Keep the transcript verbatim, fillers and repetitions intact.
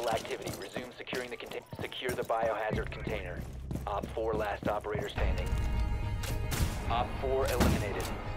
hostile activity. Resume securing the container. Secure the biohazard container. Op four last operator standing. Op four eliminated.